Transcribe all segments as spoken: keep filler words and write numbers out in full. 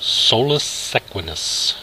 Solisequious.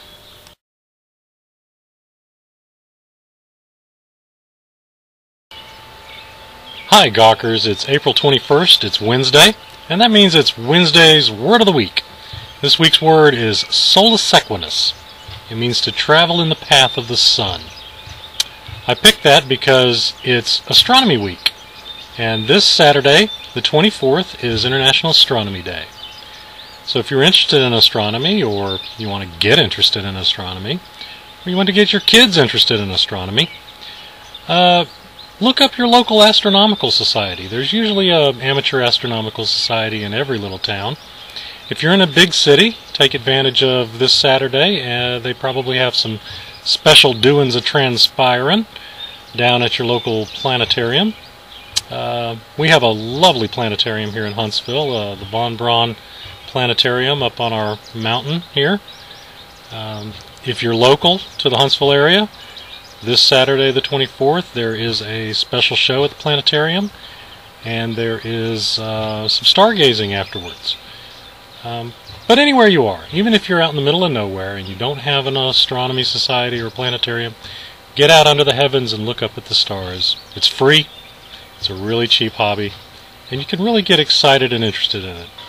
Hi Gawkers, it's April twenty-first, it's Wednesday, and that means it's Wednesday's Word of the Week. This week's word is Solisequious. It means to travel in the path of the sun. I picked that because it's Astronomy Week, and this Saturday, the twenty-fourth, is International Astronomy Day. So if you're interested in astronomy, or you want to get interested in astronomy, or you want to get your kids interested in astronomy, uh, look up your local astronomical society. There's usually an amateur astronomical society in every little town. If you're in a big city, take advantage of this Saturday. Uh, they probably have some special doings a transpiring down at your local planetarium. Uh, we have a lovely planetarium here in Huntsville, uh, the Von Braun Planetarium up on our mountain here. Um, if you're local to the Huntsville area, this Saturday the twenty-fourth there is a special show at the planetarium, and there is uh, some stargazing afterwards. Um, but anywhere you are, even if you're out in the middle of nowhere and you don't have an astronomy society or planetarium, get out under the heavens and look up at the stars. It's free, it's a really cheap hobby, and you can really get excited and interested in it.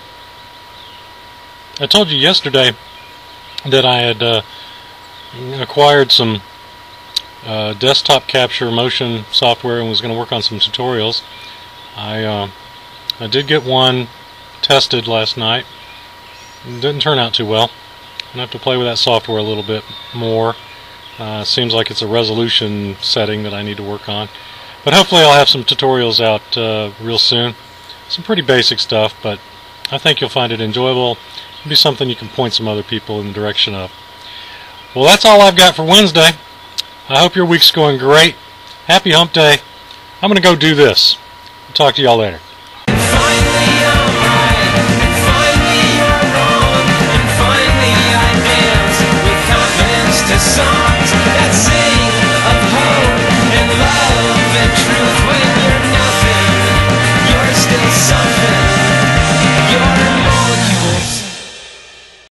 I told you yesterday that I had uh, acquired some uh, desktop capture motion software and was going to work on some tutorials. I, uh, I did get one tested last night. It didn't turn out too well. I'm going to have to play with that software a little bit more. Uh, seems like it's a resolution setting that I need to work on. But hopefully I'll have some tutorials out uh, real soon. Some pretty basic stuff, but I think you'll find it enjoyable. It'll be something you can point some other people in the direction of. Well, that's all I've got for Wednesday. I hope your week's going great. Happy hump day. I'm going to go do this. I'll talk to y'all later.